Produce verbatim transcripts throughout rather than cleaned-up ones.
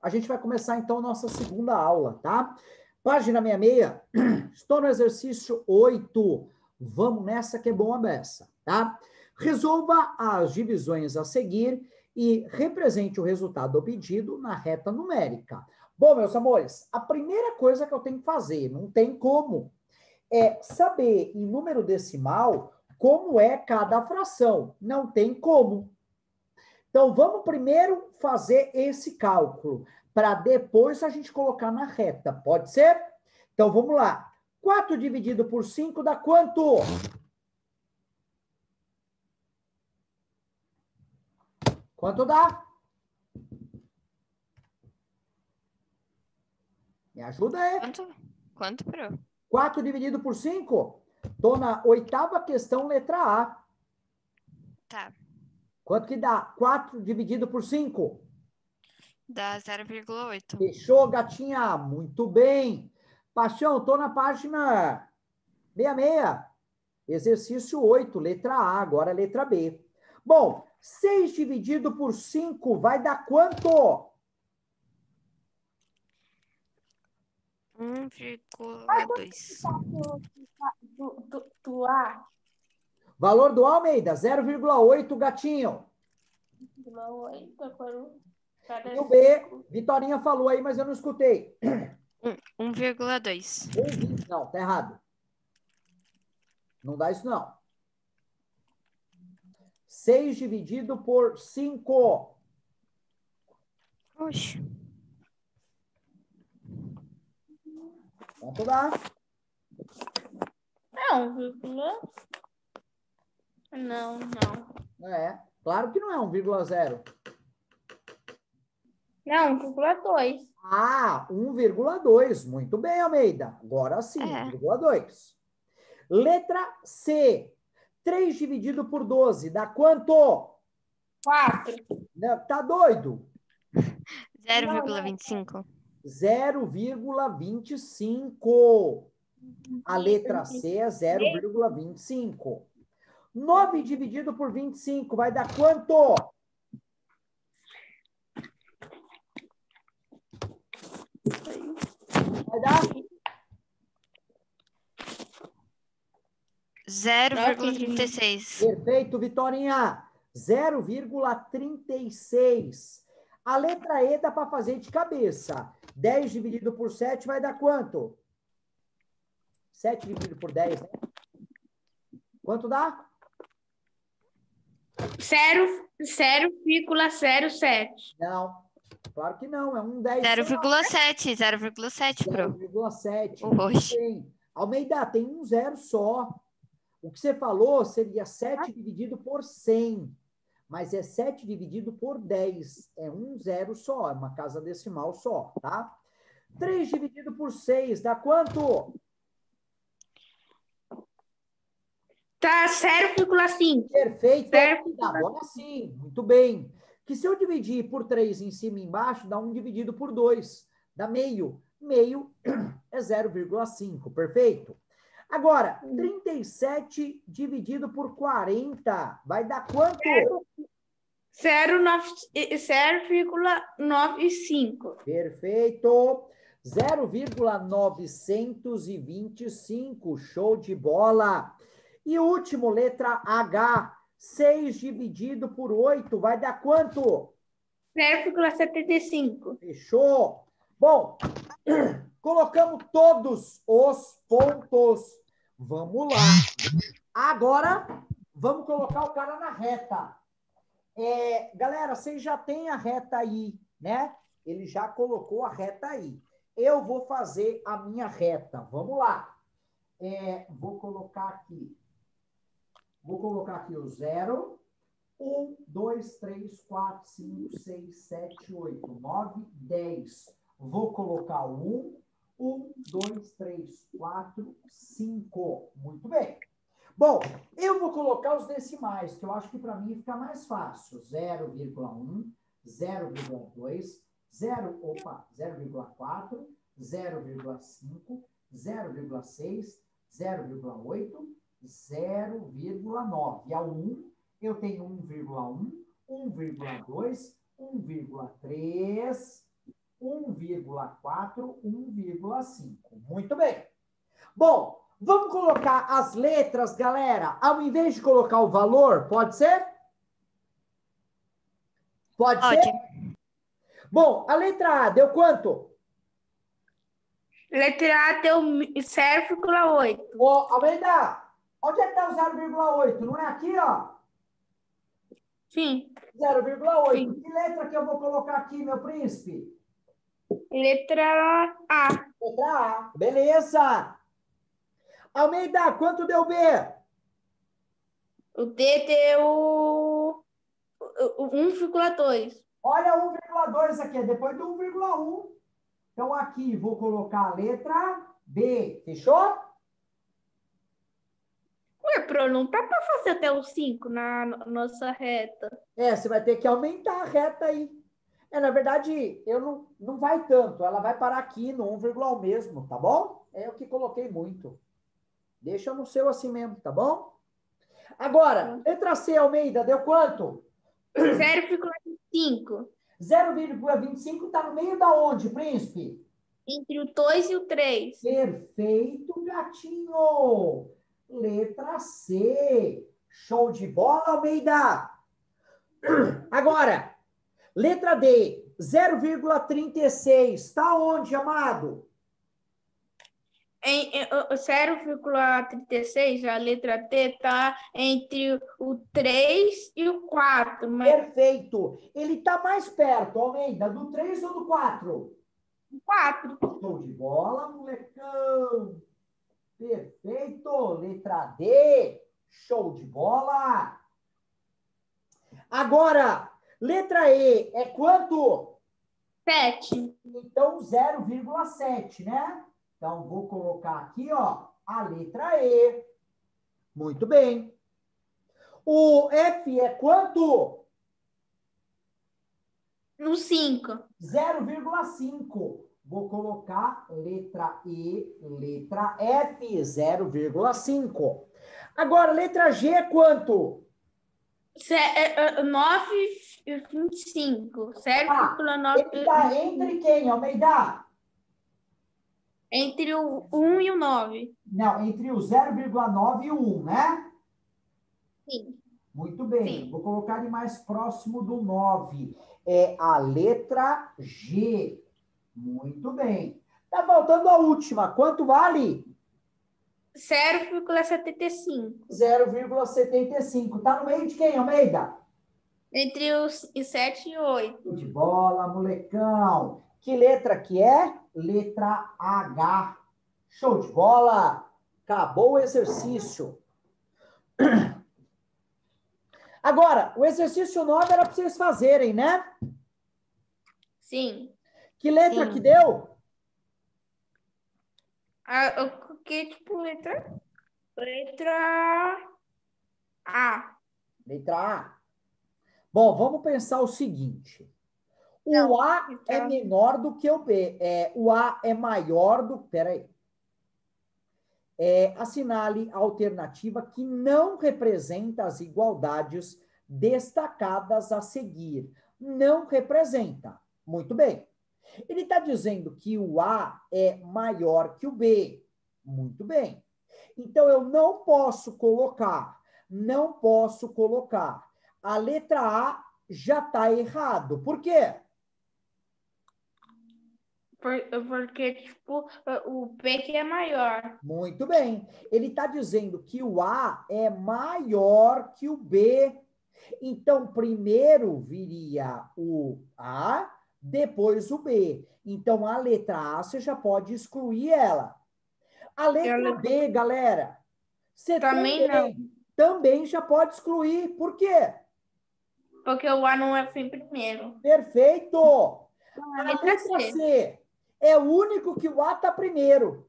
a gente vai começar, então, nossa segunda aula, tá? Página sessenta e seis, estou no exercício oito. Vamos nessa que é bom a beça, tá? Resolva as divisões a seguir e represente o resultado obtido na reta numérica. Bom, meus amores, a primeira coisa que eu tenho que fazer, não tem como, é saber em número decimal como é cada fração. Não tem como. Então, vamos primeiro fazer esse cálculo, para depois a gente colocar na reta. Pode ser? Então, vamos lá. quatro dividido por cinco dá quanto? Quanto dá? Me ajuda aí. Quanto? Quanto, Pro? quatro dividido por cinco? Estou na oitava questão, letra A. Tá. Quanto que dá? quatro dividido por cinco? Dá zero vírgula oito. Fechou, gatinha? Muito bem. Paixão, estou na página sessenta e seis. Exercício oito, letra A, agora letra B. Bom, seis dividido por cinco vai dar quanto? um vírgula dois. Do, do, do A. Valor do Almeida, zero vírgula oito, gatinho. E o B, Vitorinha falou aí, mas eu não escutei. um vírgula dois. Não, tá errado. Não dá isso, não. seis dividido por cinco. Oxe. Quanto dá? Não, vírgula. Não, não. É, claro que não é um vírgula zero. Não, vírgula dois. Ah, um vírgula dois. Muito bem, Almeida. Agora sim, É. um vírgula dois. Letra C. três dividido por doze dá quanto? quatro. Não, tá doido? zero vírgula vinte e cinco. zero vírgula vinte e cinco. A letra C é zero vírgula vinte e cinco. nove dividido por vinte e cinco vai dar quanto? Vai dar? zero vírgula trinta e seis. Perfeito, Vitorinha. zero vírgula trinta e seis. A letra E dá para fazer de cabeça. dez dividido por sete vai dar quanto? sete dividido por dez, né? Quanto dá? zero vírgula zero sete. Não, claro que não. É um dez. zero vírgula sete. zero vírgula sete, zero Pro. vírgula sete. Oxe. Bem, Almeida, tem um zero só. O que você falou seria sete dividido por cem. Mas é sete dividido por dez. É um zero só, é uma casa decimal só, tá? três dividido por seis dá quanto? Tá zero vírgula cinco. Perfeito. Zero. Agora sim, muito bem. Que se eu dividir por três em cima e embaixo, dá um dividido por dois. Dá meio. Meio é zero vírgula cinco, perfeito? Agora, trinta e sete dividido por quarenta vai dar quanto? zero vírgula noventa e cinco. Perfeito. zero vírgula novecentos e vinte e cinco. Show de bola. E último, letra H. seis dividido por oito vai dar quanto? zero vírgula setenta e cinco. Fechou. Bom, colocamos todos os pontos. Vamos lá. Agora, vamos colocar o cara na reta. É, galera, vocês já têm a reta aí, né? Ele já colocou a reta aí. Eu vou fazer a minha reta. Vamos lá. É, vou colocar aqui. Vou colocar aqui o zero. um, dois, três, quatro, cinco, seis, sete, oito, nove, dez. Vou colocar o um. um, dois, três, quatro, cinco. Muito bem. Bom, eu vou colocar os decimais, que eu acho que para mim fica mais fácil. zero vírgula um, zero vírgula dois, zero, opa, zero vírgula quatro, zero vírgula cinco, zero vírgula seis, zero vírgula oito, zero vírgula nove. E ao um, eu tenho um vírgula um, um vírgula dois, um vírgula três, um vírgula quatro, um vírgula cinco. Muito bem. Bom, vamos colocar as letras, galera. Ao invés de colocar o valor, pode ser? Pode, Pode. ser? Bom, a letra A deu quanto? Letra A deu zero vírgula oito. Ô, Almeida, onde é que está o zero vírgula oito? Não é aqui, ó? Sim. zero vírgula oito. Sim. Que letra que eu vou colocar aqui, meu príncipe? Letra A. Letra A. Beleza. Almeida, quanto deu B? O D deu um vírgula dois. Olha um vírgula dois aqui, é depois do um vírgula um. Então, aqui, vou colocar a letra B. Fechou? Ué, Pro, não dá para fazer até o cinco na nossa reta. É, você vai ter que aumentar a reta aí. É, na verdade, eu não, não vai tanto. Ela vai parar aqui no um vírgula um mesmo, tá bom? É o que coloquei muito. Deixa no seu assim mesmo, tá bom? Agora, letra C, Almeida, deu quanto? zero vírgula vinte e cinco. zero vírgula vinte e cinco está no meio da onde, príncipe? Entre o dois e o três. Perfeito, gatinho. Letra C. Show de bola, Almeida. Agora, letra D. zero vírgula trinta e seis. Está onde, amado? Em, em, o zero vírgula trinta e seis, a letra T está entre o três e o quatro. Mas... Perfeito. Ele está mais perto, Almeida, do três ou do quatro? quatro. Show de bola, molecão. Perfeito. Letra D. Show de bola. Agora, letra E é quanto? sete. Então, zero vírgula sete, né? Então, vou colocar aqui, ó, a letra E. Muito bem. O F é quanto? No cinco. zero vírgula cinco. Vou colocar letra E, letra F, zero vírgula cinco. Agora, letra G é quanto? nove vírgula vinte e cinco. Ah, ele está entre quem, Almeida? Entre o um e o nove. Não, entre o zero vírgula nove e o um, né? Sim. Muito bem. Sim. Vou colocar ele mais próximo do nove. É a letra G. Muito bem. Tá faltando a última. Quanto vale? zero vírgula setenta e cinco. zero vírgula setenta e cinco. Tá no meio de quem, Almeida? Entre os sete e oito. De bola, molecão. Que letra que é? Letra H. Show de bola. Acabou o exercício. Agora, o exercício nove era para vocês fazerem, né? Sim. Que letra Sim. que deu? Ah, o que tipo letra? Letra A. Letra A. Bom, vamos pensar o seguinte. O Não, A então- é menor do que o B. É, o A é maior do... Peraí. É, assinale a alternativa que não representa as igualdades destacadas a seguir. Não representa. Muito bem. Ele está dizendo que o A é maior que o B. Muito bem. Então, eu não posso colocar, não posso colocar. A letra A já está errado. Por quê? Por- Porque, tipo, o B que é maior. Muito bem. Ele está dizendo que o A é maior que o B. Então, primeiro viria o A, depois o B. Então, a letra A, você já pode excluir ela. A letra Ela- B, galera, você Também também, também já pode excluir. Por quê? Porque o A não é sempre primeiro. Perfeito! A A letra letra C. C é o único que o A está primeiro.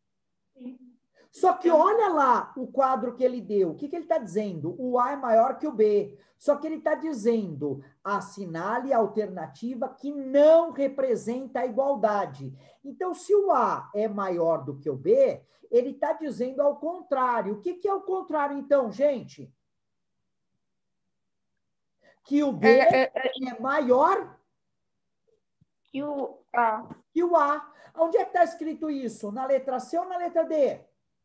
Só que olha lá o quadro que ele deu. O que, que ele está dizendo? O A é maior que o B. Só que ele está dizendo, assinale a alternativa que não representa a igualdade. Então, se o A é maior do que o B, ele está dizendo ao contrário. O que, que é o contrário, então, gente? Que o B É, é, é maior que o A. Que o A. Onde é que está escrito isso? Na letra C ou na letra D?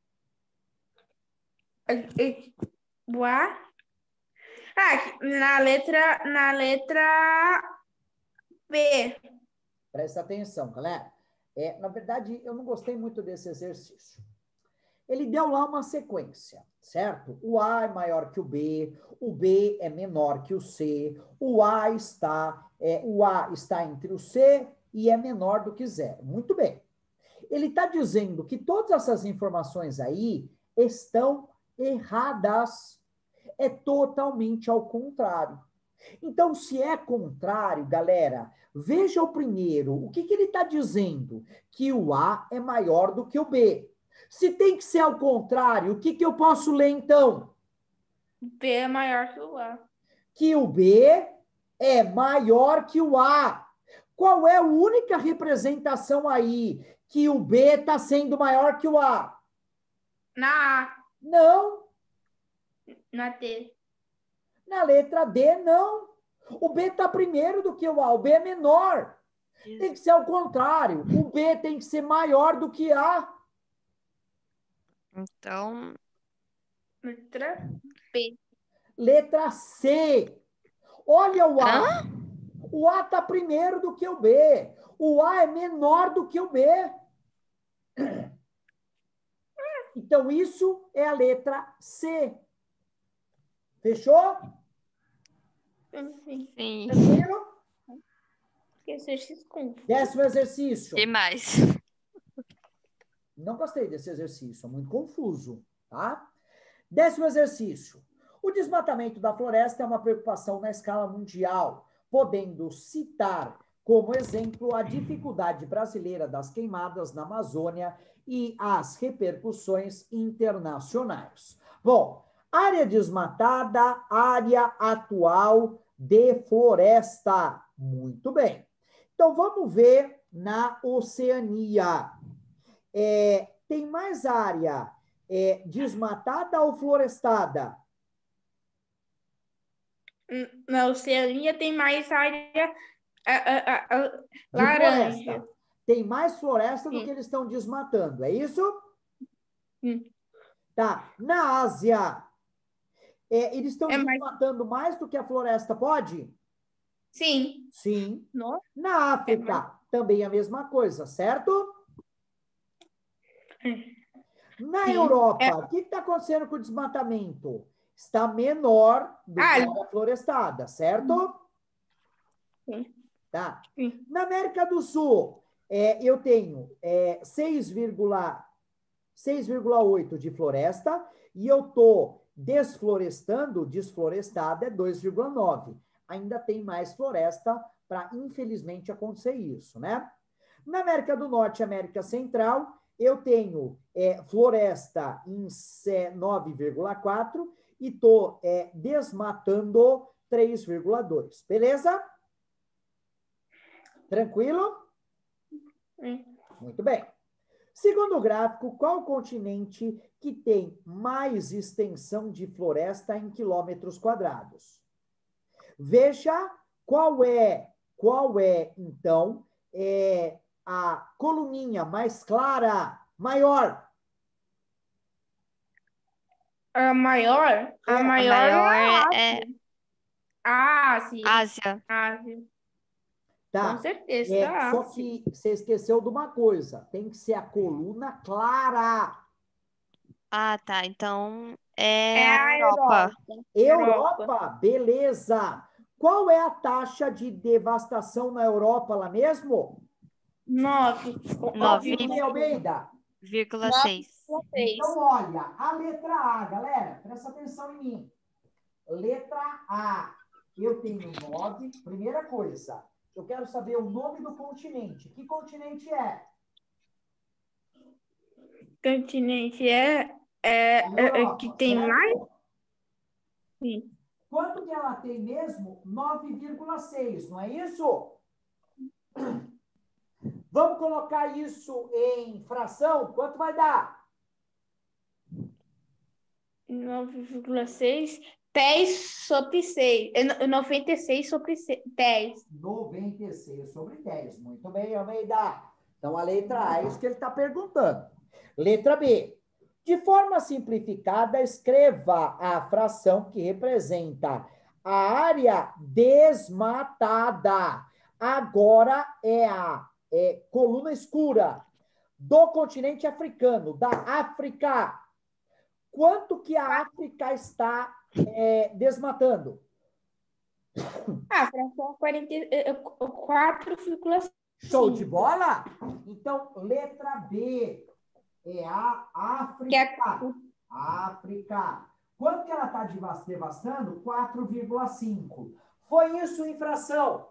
O A? Ah, na letra, na letra B. Presta atenção, galera. É, na verdade, eu não gostei muito desse exercício. Ele deu lá uma sequência, certo? O A é maior que o B, o B é menor que o C, o A está, é, o A está entre o C e é menor do que zero. Muito bem. Ele está dizendo que todas essas informações aí estão erradas. É totalmente ao contrário. Então, se é contrário, galera, veja o primeiro. O que, que ele está dizendo? Que o A é maior do que o B. Se tem que ser ao contrário, o que, que eu posso ler então? B é maior que o A. Que o B é maior que o A. Qual é a única representação aí que o B está sendo maior que o A? Na A. Não. Na D. Na letra D, não. O B está primeiro do que o A. O B é menor. Tem que ser ao contrário. O B tem que ser maior do que A. Então, Letra B. Letra C. Olha o A. Hã? O A está primeiro do que o B. O A é menor do que o B. Então, isso é a letra C. Fechou? Enfim, sim. Tranquilo? exercício com. Décimo exercício. Demais. Não gostei desse exercício, é muito confuso, tá? Décimo exercício. O desmatamento da floresta é uma preocupação na escala mundial, podendo citar como exemplo a dificuldade brasileira das queimadas na Amazônia e as repercussões internacionais. Bom, área desmatada, área atual de floresta. Muito bem. Então, vamos ver na Oceania. É, tem mais área é, desmatada ou florestada? Na Oceania tem mais área a, a, a, a, De laranja. floresta. Tem mais floresta do Sim. que eles estão desmatando, é isso? Sim. Tá. Na Ásia, é, eles estão É mais- desmatando mais do que a floresta pode? Sim. Sim. Nossa. Na África, também a mesma coisa, certo? Na Sim. Europa, É. o que está acontecendo com o desmatamento? Está menor do Ah, que a área florestada, certo? Sim. Tá. Sim. Na América do Sul, é, eu tenho é, seis vírgula oito de floresta e eu estou desflorestando, desflorestada é dois vírgula nove. Ainda tem mais floresta para, infelizmente, acontecer isso, né? Na América do Norte e América Central, eu tenho é, floresta em nove vírgula quatro e estou é, desmatando três vírgula dois. Beleza? Tranquilo? Sim. Muito bem. Segundo o gráfico, qual o continente que tem mais extensão de floresta em quilômetros quadrados? Veja qual é, qual é, então, é, a coluninha mais clara, maior. A maior? A É, a A maior é a maior é Ásia. Ásia. Ásia. Tá. Com certeza, É, a só Ásia. que você esqueceu de uma coisa. Tem que ser a coluna clara. Ah, tá. Então é É a a Europa. Europa. Europa, beleza. Qual é a taxa de devastação na Europa lá mesmo? Nove. Nove Alvine Almeida. vírgula Nove seis. vírgula seis. Então, olha, a letra A, galera, presta atenção em mim. Letra A, eu tenho nove. Primeira coisa, eu quero saber o nome do continente. Que continente é? Continente é, é, é, é Europa, que tem certo? mais? Sim. Quanto que ela tem mesmo? nove vírgula seis, não é isso? Vamos colocar isso em fração? Quanto vai dar? nove vírgula seis dez sobre seis. É no- noventa e seis sobre se- dez. noventa e seis sobre dez. Muito bem, Almeida. Então, a letra A é isso que ele está perguntando. Letra B. De forma simplificada, escreva a fração que representa a área desmatada. Agora é a é, coluna escura do continente africano, da África. Quanto que a África está é, desmatando? Ah, fração quarenta, eh, eh, quatro vírgula cinco. Show de bola? Então, letra B é a Que é África. África. Quanto que ela está devastando? quatro vírgula cinco. Foi isso em fração?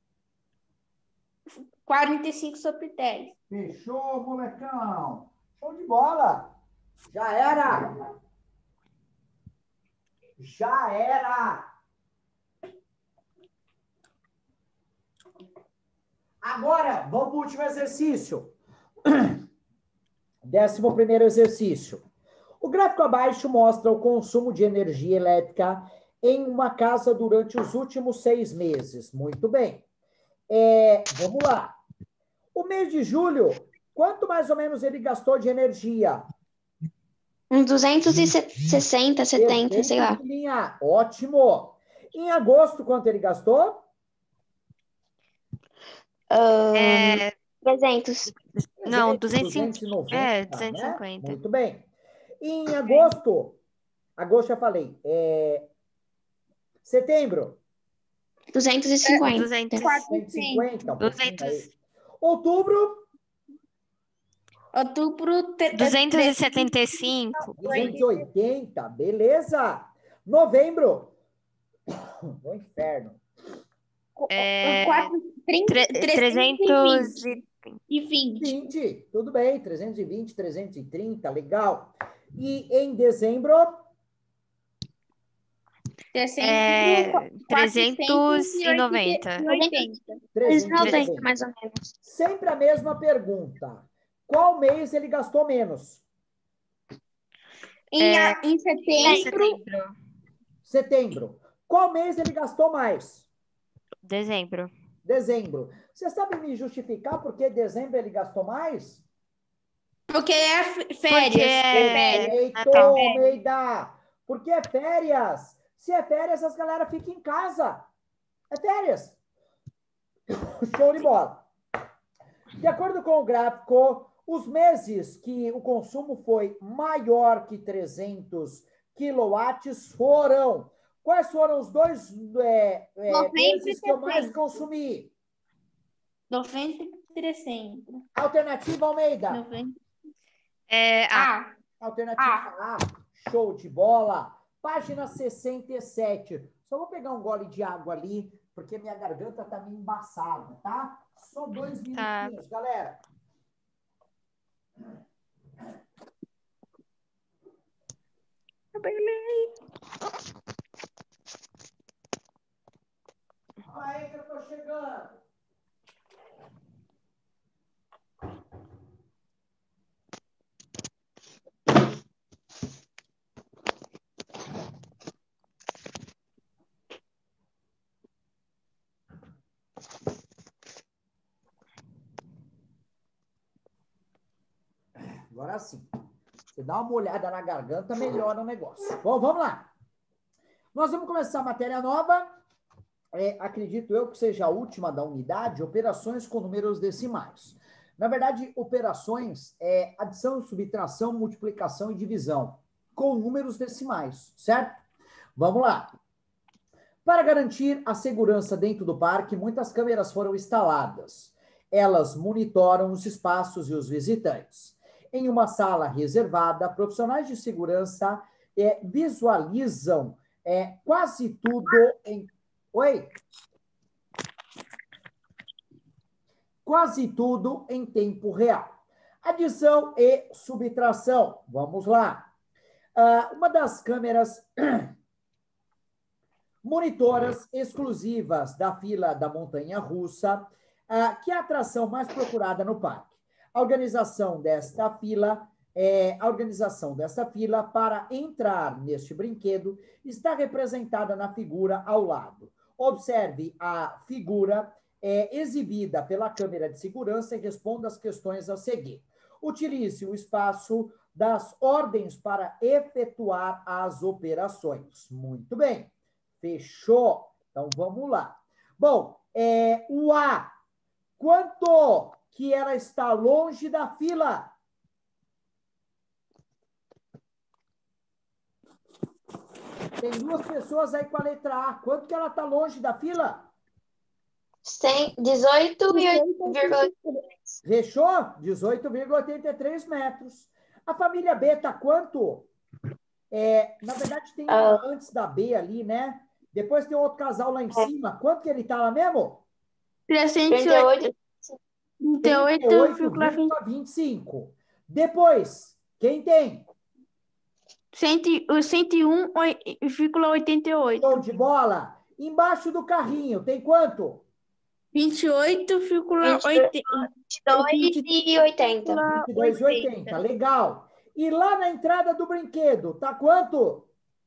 quarenta e cinco sobre dez. Fechou, molecão. Show de bola. Já era. Já era. Agora, vamos para o último exercício. Décimo primeiro exercício. O gráfico abaixo mostra o consumo de energia elétrica em uma casa durante os últimos seis meses. Muito bem. É, vamos lá. O mês de julho, quanto mais ou menos ele gastou de energia? Uns duzentos e sessenta, setenta, sei lá. Linha. Ótimo. Em agosto, quanto ele gastou? Ahn, É, trezentos. não, duzentos e duzentos e noventa, é, né? duzentos e cinquenta. Muito bem. Em agosto, agosto já falei, é... setembro, duzentos e cinquenta. duzentos. cento e cinquenta, um pouquinho aí. duzentos. Outubro, Outubro, te- duzentos e setenta e cinco. duzentos e oitenta, beleza. Novembro, o inferno. É, quatro, trinta, tre- trezentos e e vinte. vinte, tudo bem, trezentos e vinte, trezentos e trinta, legal. E em dezembro, é, trezentos e noventa. oitenta. trezentos e noventa, trezentos e noventa. mais ou menos. Sempre a mesma pergunta. Qual mês ele gastou menos? Em, É, a- em Em setembro, setembro. Setembro. Qual mês ele gastou mais? Dezembro. Dezembro. Você sabe me justificar por que dezembro ele gastou mais? porque é f- Porque férias. é Perfeito, Natal. Almeida. Porque é férias. Se é férias, as galera ficam em casa. É férias. Show de bola. De acordo com o gráfico, os meses que o consumo foi maior que trezentos quilowatts foram... Quais foram os dois é, é, Novembro e meses que eu mais dezembro. consumi? noventa e dezembro. Alternativa, Almeida. noventa. É, ah, Ah, Alternativa A. Show de bola. Página sessenta e sete. Só vou pegar um gole de água ali, porque minha garganta tá meio embaçada, tá? Só dois Tá. minutinhos, galera. Calma aí que eu tô chegando. Agora sim. Você dá uma olhada na garganta, melhora o negócio. Bom, vamos lá. Nós vamos começar a matéria nova. É, acredito eu que seja a última da unidade, operações com números decimais. Na verdade, operações é adição, subtração, multiplicação e divisão com números decimais, certo? Vamos lá. Para garantir a segurança dentro do parque, muitas câmeras foram instaladas. Elas monitoram os espaços e os visitantes. Em uma sala reservada, profissionais de segurança é, visualizam é, quase tudo em... Oi? Quase tudo em tempo real. Adição e subtração. Vamos lá. Uh, uma das câmeras monitoras exclusivas da fila da montanha-russa, uh, que é a atração mais procurada no parque. A organização desta fila É, a organização dessa fila para entrar neste brinquedo está representada na figura ao lado. Observe a figura é, exibida pela câmera de segurança e responda as questões a seguir. Utilize o espaço das ordens para efetuar as operações. Muito bem. Fechou? Então, vamos lá. Bom, é, o A. Quanto que ela está longe da fila? Tem duas pessoas aí com a letra A. Quanto que ela está longe da fila? dezoito vírgula oitenta e três. Fechou? dezoito vírgula oitenta e três metros. A família B está quanto? É, na verdade, tem uma Ah. antes da B ali, né? Depois tem outro casal lá em cima. Quanto que ele está lá mesmo? trezentos e trinta e oito. trinta e oito vírgula vinte e cinco. Depois, quem tem? cento e um vírgula oitenta e oito. Show de bola. Embaixo do carrinho, tem quanto? vinte e oito vírgula oitenta. vinte e dois e oitenta. vinte e dois vírgula oitenta. Legal. E lá na entrada do brinquedo, tá quanto?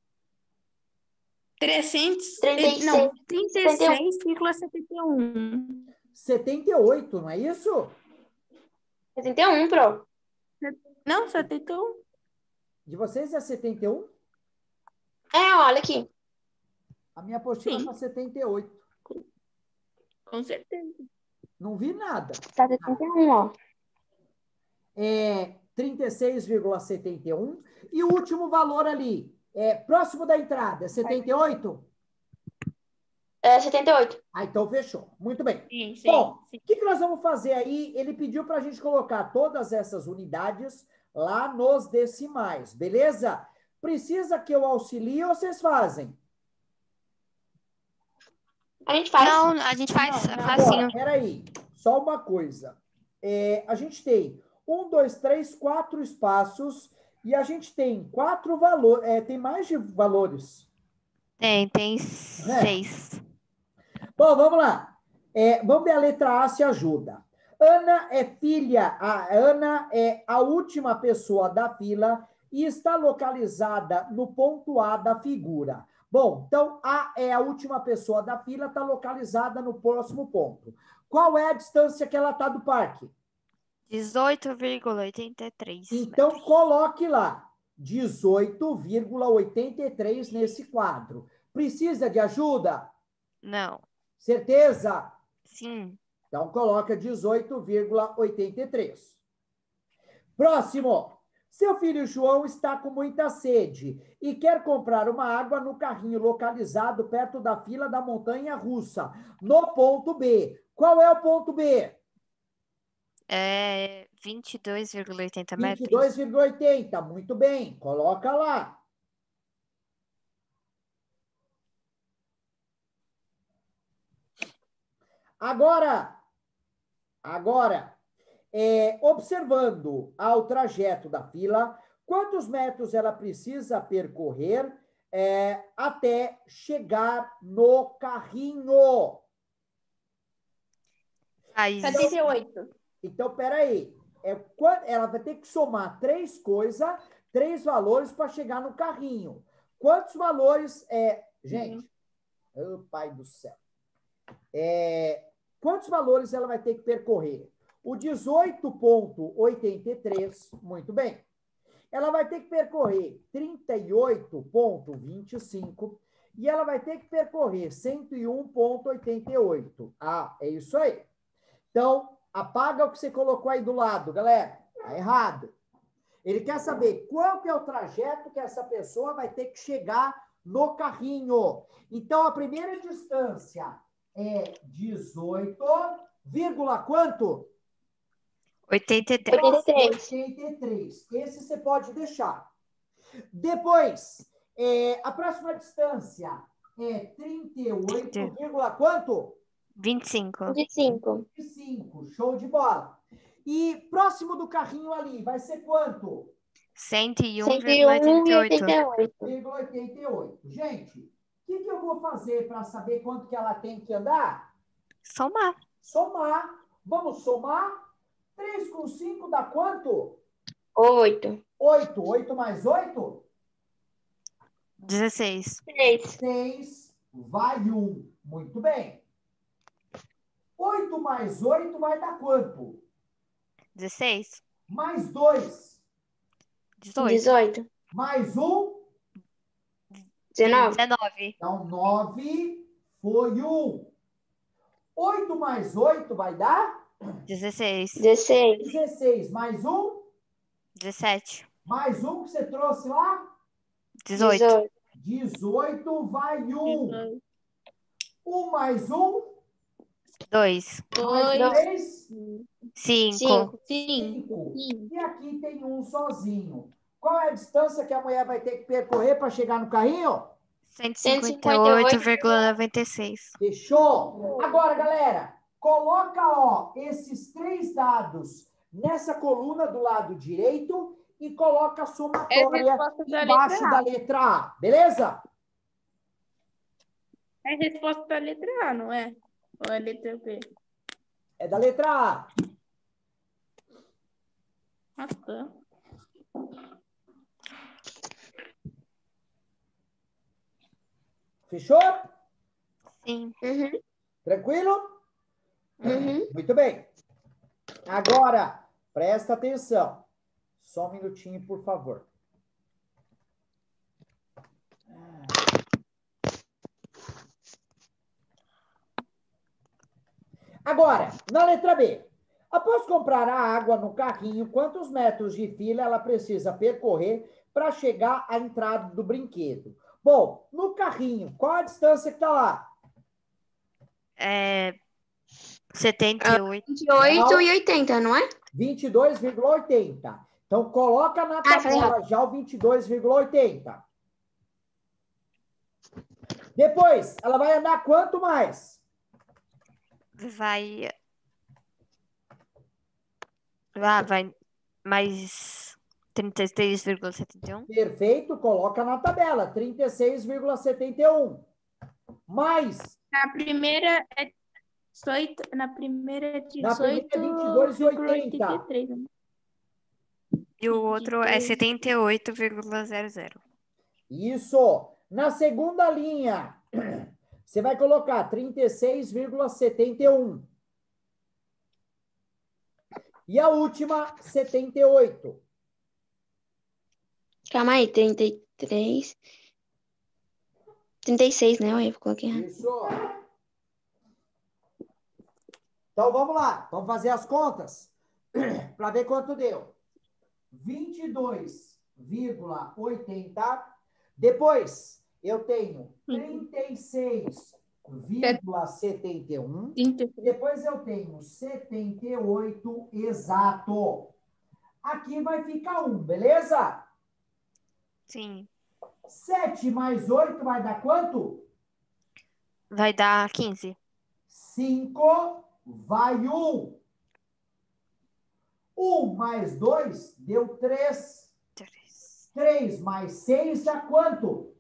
trezentos, trinta e seis. não, trinta e seis vírgula setenta e um. setenta e oito, não é isso? setenta e um, pro. Não, setenta e um. De vocês é setenta e um? É, olha aqui. A minha apostila Sim. está setenta e oito. Com certeza. Não vi nada. Tá setenta e um, ó. É trinta e seis vírgula setenta e um. E o último valor ali, é próximo da entrada, é setenta e oito? É setenta e oito. Ah, então fechou. Muito bem. Sim, sim. Bom, sim. o que, que nós vamos fazer aí? Ele pediu para a gente colocar todas essas unidades lá nos decimais, beleza? Precisa que eu auxilie ou vocês fazem? A gente faz. Não, a gente faz Não, não. facinho. Agora, peraí, só uma coisa. É, a gente tem um, dois, três, quatro espaços e a gente tem quatro valores, é, tem mais de valores. Tem, tem seis. Bom, vamos lá. É, vamos ver a letra A se ajuda. Ana é filha, a Ana é a última pessoa da fila e está localizada no ponto A da figura. Bom, então A é a última pessoa da fila, está localizada no próximo ponto. Qual é a distância que ela está do parque? dezoito vírgula oitenta e três. Então, coloque lá, dezoito vírgula oitenta e três nesse quadro. Precisa de ajuda? Não. Certeza? Sim. Então, coloca dezoito vírgula oitenta e três. Próximo. Seu filho João está com muita sede e quer comprar uma água no carrinho localizado perto da fila da montanha russa, no ponto B. Qual é o ponto B? É vinte e dois vírgula oitenta vinte e metros. dois vírgula oitenta. Muito bem. Coloca lá. Agora, agora, é, observando ao trajeto da fila, quantos metros ela precisa percorrer é, até chegar no carrinho? Faz setenta e oito. Então, peraí. É, quan- ela vai ter que somar três coisas, três valores para chegar no carrinho. Quantos valores é. Gente, ô pai do céu. É, quantos valores ela vai ter que percorrer? O dezoito vírgula oitenta e três, muito bem. Ela vai ter que percorrer trinta e oito vírgula vinte e cinco e ela vai ter que percorrer cento e um vírgula oitenta e oito. Ah, é isso aí. Então, apaga o que você colocou aí do lado, galera. Tá errado. Ele quer saber qual que é o trajeto que essa pessoa vai ter que chegar no carrinho. Então, a primeira distância é dezoito, vírgula quanto? oitenta e três. oitenta e três. oitenta e três. Esse você pode deixar. Depois, é, a próxima distância é trinta e oito, vírgula quanto? vinte e cinco. vinte e cinco. vinte e cinco. Show de bola. E próximo do carrinho ali, vai ser quanto? cento e um cento e vírgula um e oitenta e oito. oitenta e oito. vírgula oitenta e oito. Gente, o que, que eu vou fazer para saber quanto que ela tem que andar? Somar. Somar. Vamos somar? três com cinco dá quanto? Oito. oito. oito mais oito? dezesseis. Três. seis vai um. Muito bem. oito mais oito vai dar quanto? dezesseis. Mais dois. dezoito. Dezoito. Mais um. Dezenove. dezenove. Então, nove foi um. oito mais oito vai dar? dezesseis. Dezesseis. dezesseis. Mais um. dezessete. Mais um que você trouxe lá? dezoito. Dezoito. dezoito vai um. um mais um. dois. Mais Dois. três. cinco. Cinco. Cinco. cinco. E aqui tem um sozinho. Qual é a distância que a mulher vai ter que percorrer para chegar no carrinho? cento e cinquenta e oito vírgula noventa e seis. Fechou? Agora, galera, coloca ó, esses três dados nessa coluna do lado direito e coloca a É a somatória resposta da embaixo letra da A. letra A. Beleza? É a resposta da letra A, não é? Ou é a letra B? É da letra A. Ah, tá. Fechou? Sim. Uhum. Tranquilo? Uhum. Muito bem. Agora, presta atenção. Só um minutinho, por favor. Agora, na letra B. Após comprar a água no carrinho, quantos metros de fila ela precisa percorrer para chegar à entrada do brinquedo? Bom, no carrinho, qual a distância que está lá? É setenta e oito. Vinte e oito e oitenta, não é? vinte e dois vírgula oitenta. Então, coloca na falei tabela já o vinte e dois vírgula oitenta. Depois, ela vai andar quanto mais? Vai. Ah, vai mais trinta e três vírgula setenta e um. Perfeito, coloca na tabela, trinta e seis vírgula setenta e um. Mais, Na primeira é dezoito. Na primeira é Na primeira é dezoito vinte e dois e vírgula oitenta. oitenta e três. Né? E o outro é setenta e oito vírgula zero zero. isso. Na segunda linha, você vai colocar trinta e seis vírgula setenta e um. E a última, setenta e oito. Calma aí, trinta e três. trinta e seis, né? Eu coloquei errado. Isso. Então, vamos lá. Vamos fazer as contas para ver quanto deu. vinte e dois vírgula oitenta. Depois, eu tenho trinta e seis vírgula setenta e um. trinta. Depois eu tenho setenta e oito exato. Aqui vai ficar um, beleza? Sim. sete mais oito vai dar quanto? Vai dar quinze. cinco vai um. um mais dois deu três. três. três mais seis dá quanto?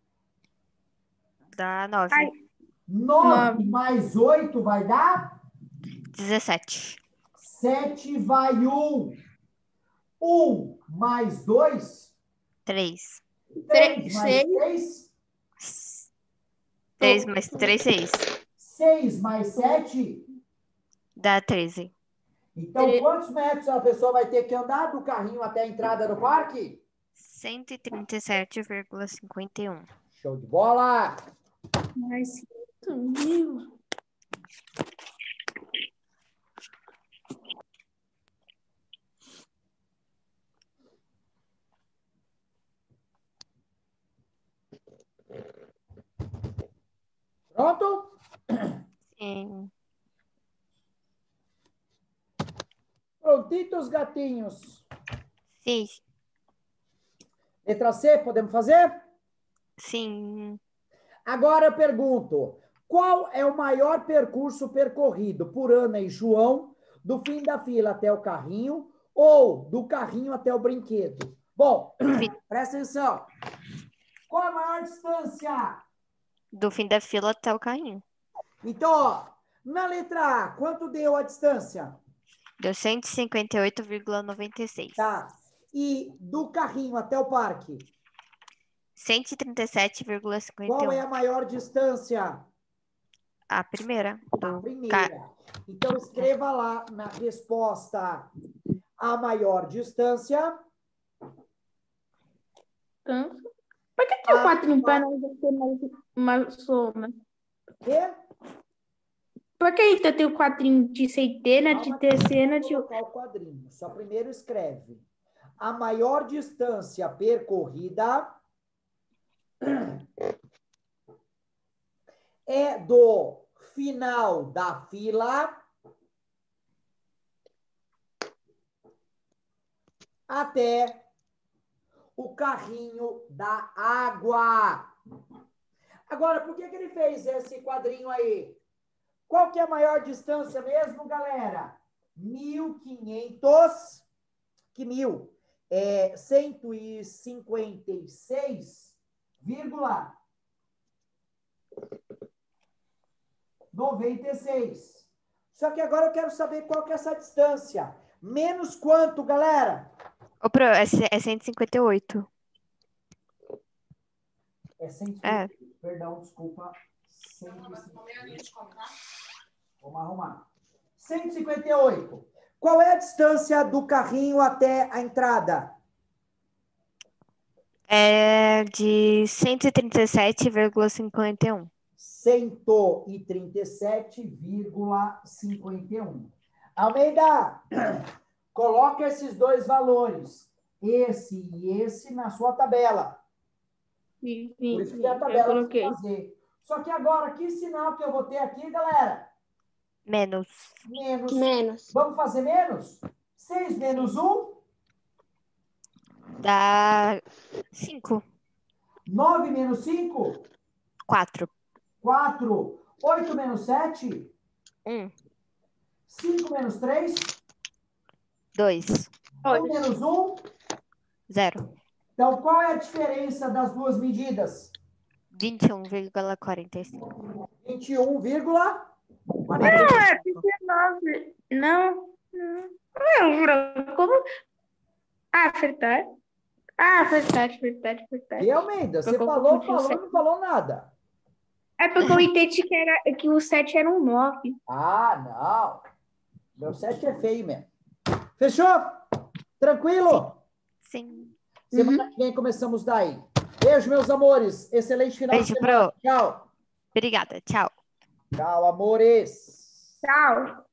Dá nove. Ai. nove Nove. mais oito vai dar? dezessete. sete vai um. um mais dois? três. três mais seis. três? três mais três, seis. seis mais sete? Dá treze. Então, Tre- quantos metros a pessoa vai ter que andar do carrinho até a entrada do parque? cento e trinta e sete vírgula cinquenta e um. Show de bola! Mais cinco mil. Pronto? Sim. Prontitos, gatinhos. Sim. Letra C, podemos fazer? Sim. Agora eu pergunto, qual é o maior percurso percorrido por Ana e João do fim da fila até o carrinho ou do carrinho até o brinquedo? Bom, presta atenção. Qual a maior distância? Do fim da fila até o carrinho. Então, ó, na letra A, quanto deu a distância? Deu cento e cinquenta e oito vírgula noventa e seis. Tá. E do carrinho até o parque? cento e trinta e sete vírgula cinquenta e Qual é um. a maior distância? A primeira. A Do ca... primeira. Então, escreva lá na resposta a maior distância. Tanto. Por que tem o Ah, quatro em pé ah. não vai ter mais uma soma? Quê? Por que então tem o quadrinho de centena, de Calma que eu vou tercena, de... colocar o quadrinho. Só primeiro escreve. A maior distância percorrida é do final da fila até o carrinho da água. Agora, por que que ele fez esse quadrinho aí? Qual que é a maior distância mesmo, galera? mil e quinhentos, que mil? É cento e cinquenta e seis vírgula noventa e seis. Só que agora eu quero saber qual que é essa distância. Menos quanto, galera? Ô, Pro, é, c- é cento e cinquenta e oito. É cento e cinquenta. É. Perdão, desculpa. cento e cinquenta. Vamos arrumar. cento e cinquenta e oito. Qual é a distância do carrinho até a entrada? É de cento e trinta e sete vírgula cinquenta e um. cento e trinta e sete vírgula cinquenta e um. Almeida, coloca esses dois valores, esse e esse, na sua tabela. Sim, Por sim, isso sim, que é a eu tabela que coloquei. você fazer. Só que agora, que sinal que eu vou ter aqui, galera? Menos. Menos. Menos. Vamos fazer menos? seis menos um? Dá cinco. nove menos cinco? quatro. quatro. oito menos sete? um. cinco menos três? dois. um menos um? zero. Então, qual é a diferença das duas medidas? vinte e um vírgula quarenta e cinco. vinte e um vírgula quarenta e É, cinco. dezenove. Não, não. Não, como? Ah, verdade. Ah, verdade, verdade, verdade. E, Almeida, você Eu falou, confundi o falou, sete. não falou nada. É porque eu entendi que, era, que o sete era um nove. Ah, não. Meu sete é feio mesmo. Fechou? Tranquilo? Sim. Semana que vem começamos daí. Beijo, meus amores. Excelente final Beijo, de semana. Pro. Tchau. Obrigada. Tchau. Tchau, amores. Tchau.